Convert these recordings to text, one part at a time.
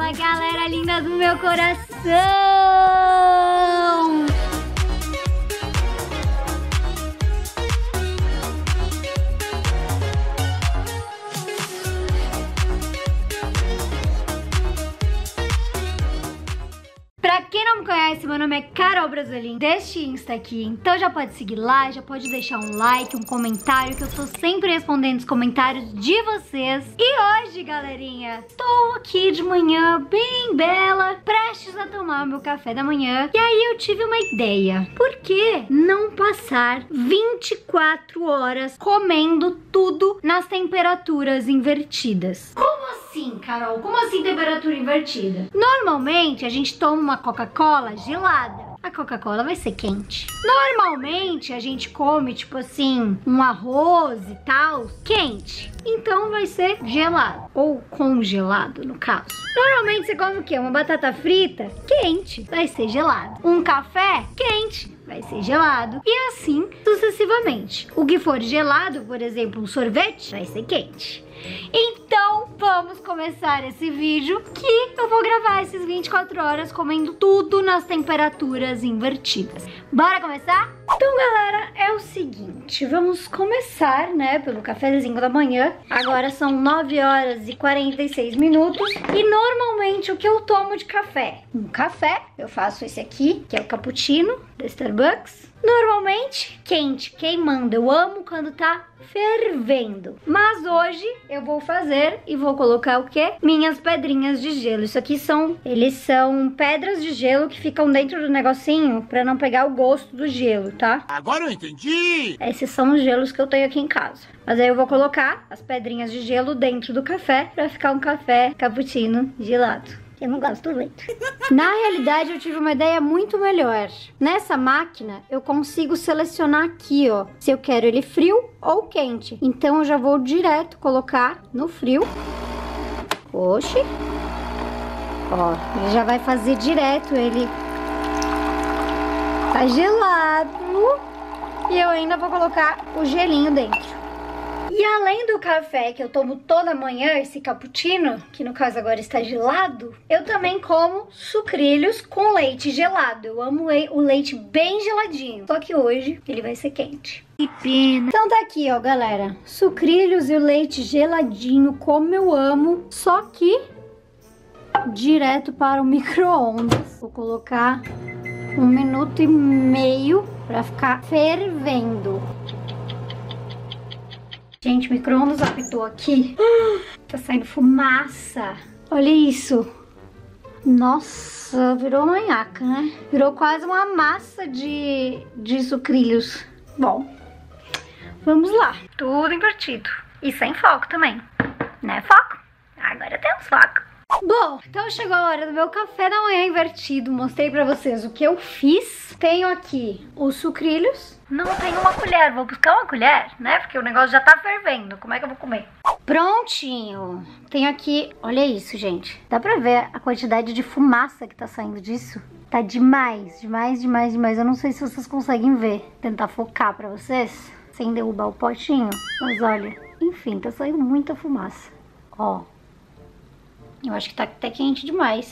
Fala, galera linda do meu coração! Pra quem não me conhece, meu nome é Carol Brasolim, deste Insta aqui. Então já pode seguir lá, já pode deixar um like, um comentário, que eu tô sempre respondendo os comentários de vocês. E hoje, galerinha, estou aqui de manhã, bem bela, prestes a tomar meu café da manhã. E aí eu tive uma ideia. Por que não passar 24 horas comendo tudo nas temperaturas invertidas? Como assim, Carol? Como assim temperatura invertida? Normalmente a gente toma uma Coca-Cola gelada. A Coca-Cola vai ser quente. Normalmente a gente come, tipo assim, um arroz e tal, quente. Então vai ser gelado. Ou congelado, no caso. Normalmente você come o quê? Uma batata frita? Quente. Vai ser gelado. Um café? Quente. Vai ser gelado. E assim sucessivamente. O que for gelado, por exemplo, um sorvete, vai ser quente. Então, vamos começar esse vídeo que eu vou gravar esses 24 horas comendo tudo nas temperaturas invertidas. Bora começar? Então, galera, é o seguinte, vamos começar, né, pelo cafezinho da manhã. Agora são 9 horas e 46 minutos e normalmente o que eu tomo de café? Um café, eu faço esse aqui, que é o cappuccino da Starbucks. Normalmente quente, queimando, eu amo quando tá fervendo. Mas hoje eu vou fazer e vou colocar o quê? Minhas pedrinhas de gelo. Isso aqui eles são pedras de gelo que ficam dentro do negocinho pra não pegar o gosto do gelo, tá? Agora eu entendi! Esses são os gelos que eu tenho aqui em casa. Mas aí eu vou colocar as pedrinhas de gelo dentro do café pra ficar um café cappuccino gelado. Eu não gosto do leite. Na realidade, eu tive uma ideia muito melhor. Nessa máquina, eu consigo selecionar aqui, ó, se eu quero ele frio ou quente. Então, eu já vou direto colocar no frio. Oxi. Ó, ele já vai fazer direto, ele tá gelado. E eu ainda vou colocar o gelinho dentro. E além do café que eu tomo toda manhã, esse cappuccino, que no caso agora está gelado, eu também como sucrilhos com leite gelado. Eu amo o leite bem geladinho, só que hoje ele vai ser quente. Que pena. Então tá aqui, ó, galera, sucrilhos e o leite geladinho, como eu amo, só que direto para o micro-ondas. Vou colocar 1 minuto e meio para ficar fervendo. Gente, o micro-ondas apitou aqui. Tá saindo fumaça. Olha isso. Nossa, virou uma nhaca, né? Virou quase uma massa de sucrilhos. Bom, vamos lá. Tudo invertido. E sem foco também. Né, foco? Agora temos foco. Bom, então chegou a hora do meu café da manhã invertido. Mostrei pra vocês o que eu fiz. Tenho aqui os sucrilhos. Não tenho uma colher, vou buscar uma colher, né? Porque o negócio já tá fervendo, como é que eu vou comer? Prontinho! Tenho aqui, olha isso, gente. Dá pra ver a quantidade de fumaça que tá saindo disso? Tá demais, demais, demais, demais. Eu não sei se vocês conseguem ver. Tentar focar pra vocês, sem derrubar o potinho. Mas olha, enfim, tá saindo muita fumaça. Ó. Eu acho que tá até quente demais.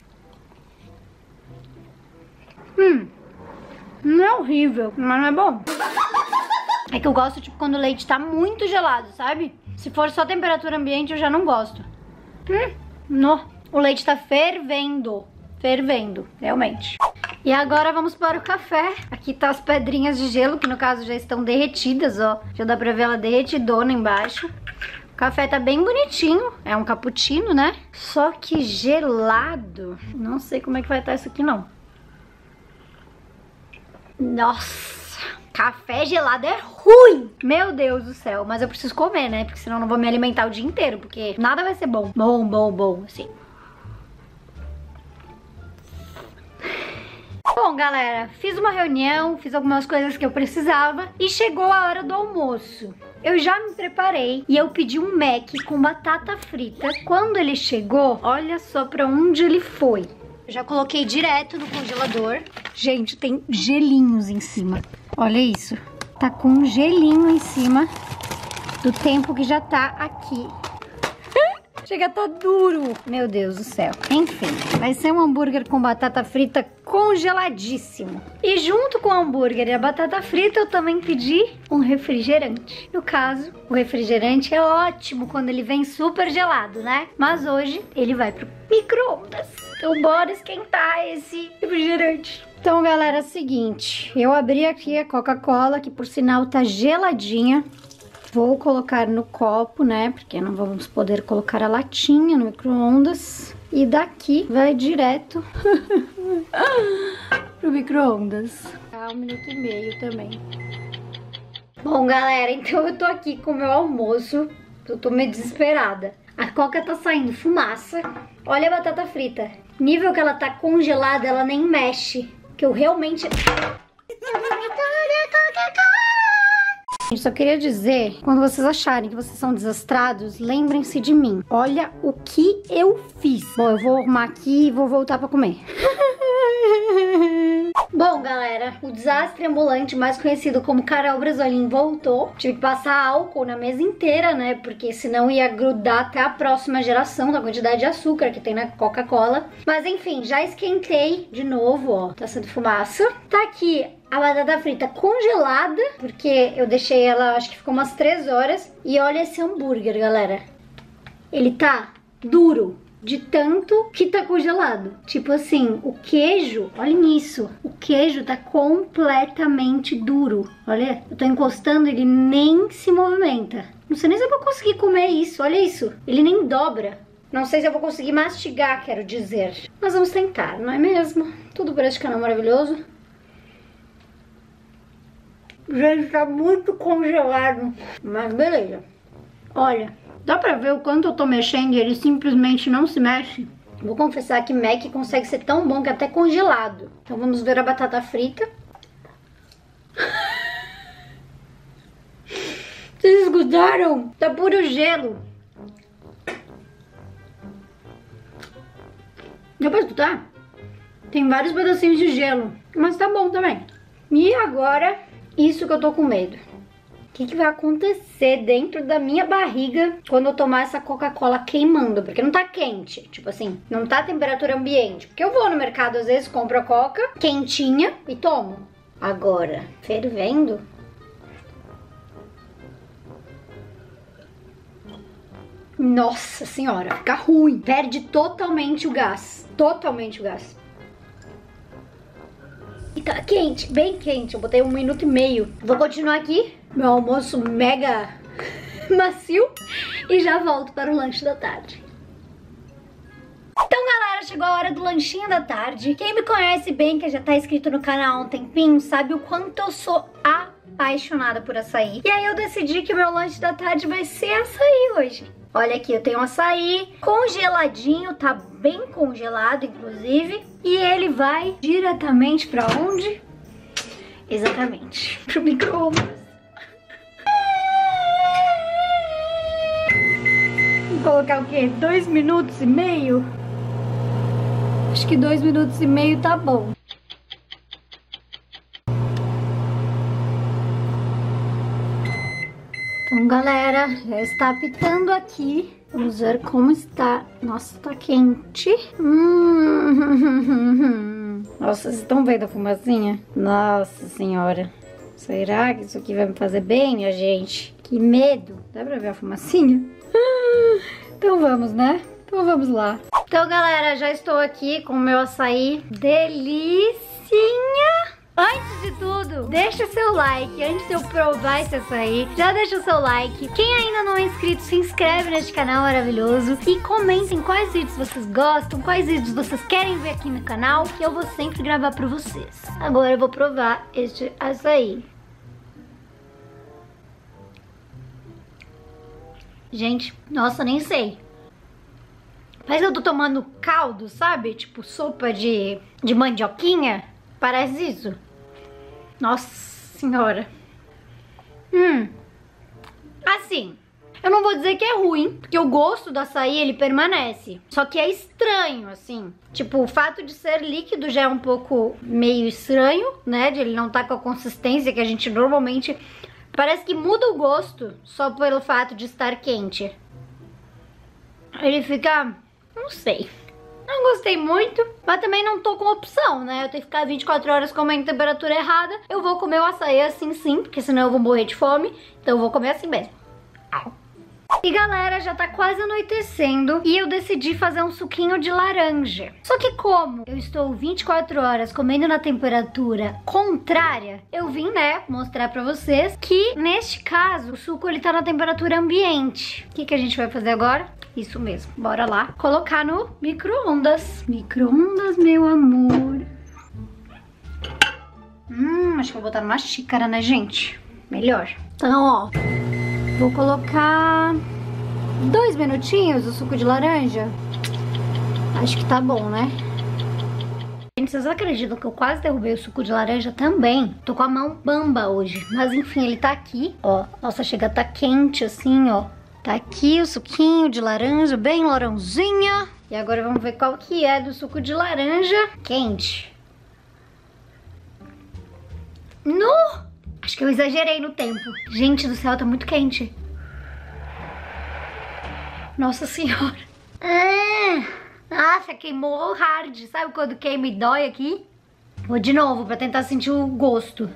Não é horrível, mas não é bom. É que eu gosto, tipo, quando o leite tá muito gelado, sabe? Se for só temperatura ambiente, eu já não gosto. O leite tá fervendo. Fervendo, realmente. E agora vamos para o café. Aqui tá as pedrinhas de gelo, que no caso já estão derretidas, ó. Já dá pra ver ela derretidona embaixo. O café tá bem bonitinho. É um cappuccino, né? Só que gelado. Não sei como é que vai estar isso aqui, não. Nossa, café gelado é ruim. Meu Deus do céu, mas eu preciso comer, né? Porque senão eu não vou me alimentar o dia inteiro, porque nada vai ser bom. Bom, assim. Bom, galera, fiz uma reunião, fiz algumas coisas que eu precisava e chegou a hora do almoço. Eu já me preparei e eu pedi um Mac com batata frita. Quando ele chegou, olha só pra onde ele foi. Eu já coloquei direto no congelador. Gente, tem gelinhos em cima. Olha isso. Tá com um gelinho em cima do tempo que já tá aqui. Chega, tá duro. Meu Deus do céu. Enfim, vai ser um hambúrguer com batata frita congeladíssimo. E junto com o hambúrguer e a batata frita, eu também pedi um refrigerante. No caso, o refrigerante é ótimo quando ele vem super gelado, né? Mas hoje ele vai pro micro-ondas. Então bora esquentar esse refrigerante. Então, galera, é o seguinte. Eu abri aqui a Coca-Cola, que por sinal tá geladinha. Vou colocar no copo, né? Porque não vamos poder colocar a latinha no micro-ondas. E daqui vai direto pro micro-ondas. Tá, 1 minuto e meio também. Bom, galera, então eu tô aqui com o meu almoço. Eu tô meio desesperada. A Coca tá saindo fumaça. Olha a batata frita. Nível que ela tá congelada, ela nem mexe. Que eu realmente... Eu só queria dizer, quando vocês acharem que vocês são desastrados, lembrem-se de mim. Olha o que eu fiz. Bom, eu vou arrumar aqui e vou voltar pra comer. Bom, galera, o desastre ambulante, mais conhecido como Carol Brasolim, voltou. Tive que passar álcool na mesa inteira, né? Porque senão ia grudar até a próxima geração da quantidade de açúcar que tem na Coca-Cola. Mas enfim, já esquentei de novo, ó. Tá saindo fumaça. Tá aqui a batata frita congelada, porque eu deixei ela, acho que ficou umas 3 horas. E olha esse hambúrguer, galera. Ele tá duro de tanto que tá congelado. Tipo assim, o queijo, olhem isso. O queijo tá completamente duro. Olha, eu tô encostando, ele nem se movimenta. Não sei nem se eu vou conseguir comer isso, olha isso. Ele nem dobra. Não sei se eu vou conseguir mastigar, quero dizer. Mas vamos tentar, não é mesmo? Tudo por este canal maravilhoso. Gente, tá muito congelado. Mas beleza. Olha, dá pra ver o quanto eu tô mexendo e ele simplesmente não se mexe? Vou confessar que Mac consegue ser tão bom que até congelado. Então vamos ver a batata frita. Vocês escutaram? Tá puro gelo. Deu pra escutar? Tem vários pedacinhos de gelo. Mas tá bom também. E agora, isso que eu tô com medo. O que vai acontecer dentro da minha barriga quando eu tomar essa Coca-Cola queimando? Porque não tá quente, tipo assim, não tá a temperatura ambiente. Porque eu vou no mercado, às vezes, compro a Coca quentinha e tomo. Agora, fervendo... Nossa senhora, fica ruim. Perde totalmente o gás. Totalmente o gás. E tá quente, bem quente. Eu botei 1 minuto e meio. Vou continuar aqui. Meu almoço mega macio. E já volto para o lanche da tarde. Então, galera, chegou a hora do lanchinho da tarde. Quem me conhece bem, que já tá inscrito no canal há um tempinho, sabe o quanto eu sou apaixonada por açaí. E aí eu decidi que o meu lanche da tarde vai ser açaí hoje. Olha aqui, eu tenho um açaí congeladinho, tá bem congelado, inclusive. E ele vai diretamente pra onde? Exatamente, pro micro-ondas. Vou colocar o quê? 2 minutos e meio? Acho que 2 minutos e meio tá bom. Então, galera, já está apitando aqui. Vamos ver como está. Nossa, tá quente. Nossa, vocês estão vendo a fumacinha? Nossa senhora. Será que isso aqui vai me fazer bem, minha gente? Que medo. Dá pra ver a fumacinha? Então vamos, né? Então vamos lá. Então, galera, já estou aqui com o meu açaí. Delicinha! Antes de tudo, deixa o seu like. Antes de eu provar esse açaí, já deixa o seu like. Quem ainda não é inscrito, se inscreve neste canal maravilhoso. E comentem quais vídeos vocês gostam, quais vídeos vocês querem ver aqui no canal, que eu vou sempre gravar pra vocês. Agora eu vou provar este açaí. Gente, nossa, nem sei. Parece que eu tô tomando caldo, sabe? Tipo sopa de mandioquinha. Parece isso. Nossa senhora. Assim, eu não vou dizer que é ruim, porque o gosto do açaí, ele permanece. Só que é estranho, assim. Tipo, o fato de ser líquido já é um pouco meio estranho, né? De ele não tá com a consistência que a gente normalmente... Parece que muda o gosto só pelo fato de estar quente. ele fica... não sei. Não gostei muito, mas também não tô com opção, né? Eu tenho que ficar 24 horas comendo temperatura errada. Eu vou comer o açaí assim sim, porque senão eu vou morrer de fome. Então eu vou comer assim mesmo. E galera, já tá quase anoitecendo e eu decidi fazer um suquinho de laranja. Só que como eu estou 24 horas comendo na temperatura contrária, eu vim, né, mostrar pra vocês que neste caso o suco ele tá na temperatura ambiente. O que a gente vai fazer agora? Isso mesmo, bora lá colocar no micro-ondas. Micro-ondas, meu amor. Acho que eu vou botar numa xícara, né, gente? Melhor. Então, ó, vou colocar 2 minutinhos o suco de laranja. Acho que tá bom, né? Gente, vocês acreditam que eu quase derrubei o suco de laranja também? Tô com a mão bamba hoje. Mas enfim, ele tá aqui, ó. Nossa, chega a tá quente assim, ó. Tá aqui o suquinho de laranja, bem laranjinha. E agora vamos ver qual que é do suco de laranja quente. Acho que eu exagerei no tempo. Gente do céu, tá muito quente. Nossa senhora. Nossa, queimou hard. Sabe quando queima e dói aqui? Vou de novo pra tentar sentir o gosto.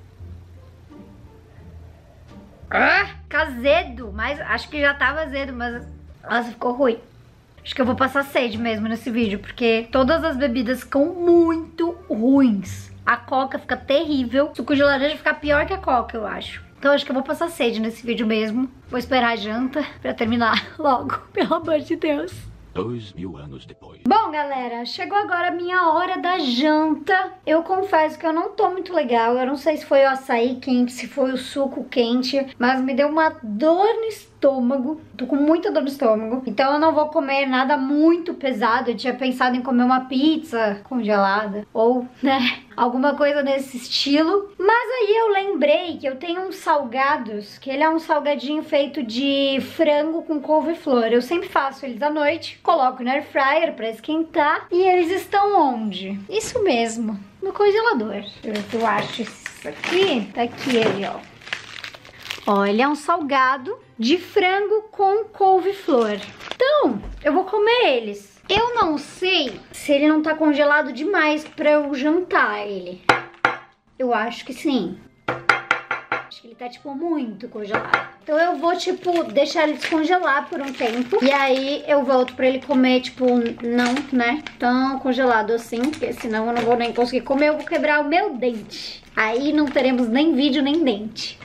Fica azedo, mas acho que já tava azedo, mas nossa, ficou ruim. Acho que eu vou passar sede mesmo nesse vídeo, porque todas as bebidas ficam muito ruins. A coca fica terrível, o suco de laranja fica pior que a coca, eu acho. Então acho que eu vou passar sede nesse vídeo mesmo. Vou esperar a janta pra terminar logo, pelo amor de Deus. 2000 anos depois. Bom, galera, chegou agora a minha hora da janta. Eu confesso que eu não tô muito legal. Eu não sei se foi o açaí quente, se foi o suco quente, mas me deu uma dor no estômago. Tô com muita dor no estômago. Então eu não vou comer nada muito pesado. Eu tinha pensado em comer uma pizza congelada ou, né, alguma coisa nesse estilo. Mas aí eu lembrei que eu tenho uns salgados, que ele é um salgadinho feito de frango com couve-flor. Eu sempre faço eles à noite, coloco no air fryer pra esquentar. E eles estão onde? Isso mesmo, no congelador. Eu acho isso aqui. Tá aqui ele, ó. Olha, é um salgado de frango com couve-flor. Então, eu vou comer eles. Eu não sei se ele não tá congelado demais pra eu jantar ele. Eu acho que sim. Acho que ele tá, tipo, muito congelado. Então eu vou, tipo, deixar ele descongelar por um tempo. E aí eu volto pra ele comer, tipo, não, né, tão congelado assim. Porque senão eu não vou nem conseguir comer, eu vou quebrar o meu dente. Aí não teremos nem vídeo, nem dente.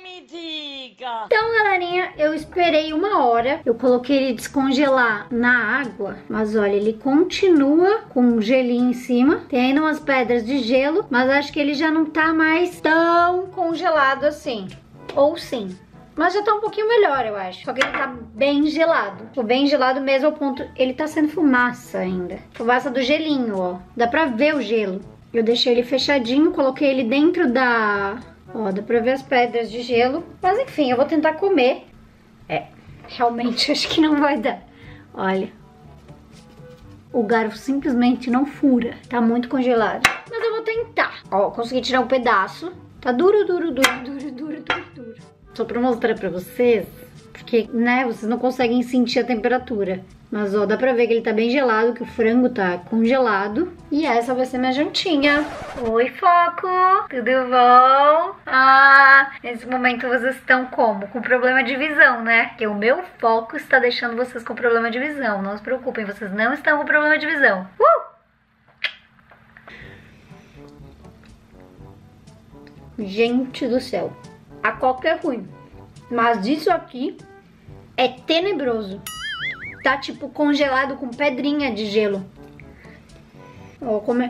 Então, galerinha, eu esperei 1 hora. Eu coloquei ele descongelar na água. Mas olha, ele continua com um gelinho em cima. Tem ainda umas pedras de gelo. Mas acho que ele já não tá mais tão congelado assim. Ou sim. Mas já tá um pouquinho melhor, eu acho. Só que ele tá bem gelado. Ficou bem gelado mesmo ao ponto... Ele tá sendo fumaça ainda. Fumaça do gelinho, ó. Dá pra ver o gelo. Eu deixei ele fechadinho. Coloquei ele dentro da... Ó, dá pra ver as pedras de gelo. Mas enfim, eu vou tentar comer. Realmente acho que não vai dar. Olha. O garfo simplesmente não fura. Tá muito congelado. Mas eu vou tentar. Ó, consegui tirar um pedaço. Tá duro. Só pra mostrar pra vocês. Porque, né, vocês não conseguem sentir a temperatura. Mas, ó, dá pra ver que ele tá bem gelado, que o frango tá congelado. E essa vai ser minha jantinha. Oi, Foco! Tudo bom? Nesse momento vocês estão como? Com problema de visão, né? Porque o meu foco está deixando vocês com problema de visão. Não se preocupem, vocês não estão com problema de visão. Gente do céu. A coca é ruim. Mas isso aqui é tenebroso. Tá tipo congelado com pedrinha de gelo. Vou comer.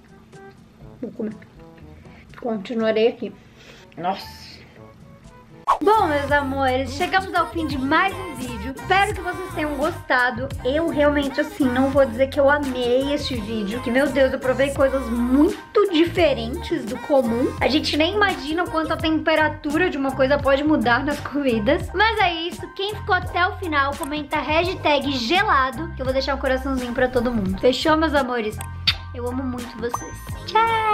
Continuarei aqui. Nossa. Bom, meus amores, chegamos ao fim de mais um vídeo. Espero que vocês tenham gostado. Eu realmente, assim, não vou dizer que eu amei este vídeo. Que, meu Deus, eu provei coisas muito diferentes do comum. A gente nem imagina o quanto a temperatura de uma coisa pode mudar nas comidas. Mas é isso. Quem ficou até o final, comenta hashtag gelado, que eu vou deixar um coraçãozinho pra todo mundo. Fechou, meus amores? Eu amo muito vocês. Tchau!